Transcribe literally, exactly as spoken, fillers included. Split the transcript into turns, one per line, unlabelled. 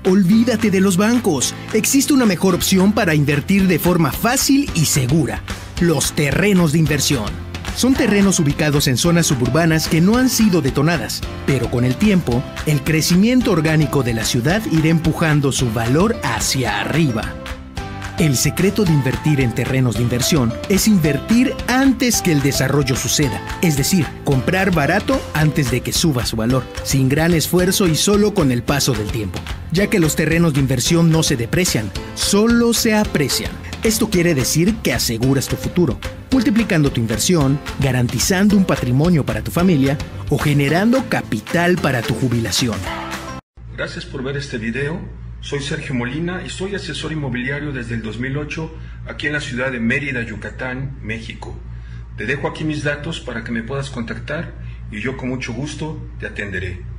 Olvídate de los bancos. Existe una mejor opción para invertir de forma fácil y segura. Los terrenos de inversión. Son terrenos ubicados en zonas suburbanas que no han sido detonadas, pero con el tiempo, el crecimiento orgánico de la ciudad irá empujando su valor hacia arriba. El secreto de invertir en terrenos de inversión es invertir antes que el desarrollo suceda, es decir, comprar barato antes de que suba su valor, sin gran esfuerzo y solo con el paso del tiempo, ya que los terrenos de inversión no se deprecian, solo se aprecian. Esto quiere decir que aseguras tu futuro, multiplicando tu inversión, garantizando un patrimonio para tu familia o generando capital para tu jubilación.
Gracias por ver este video. Soy Sergio Molina y soy asesor inmobiliario desde el dos mil ocho aquí en la ciudad de Mérida, Yucatán, México. Te dejo aquí mis datos para que me puedas contactar y yo con mucho gusto te atenderé.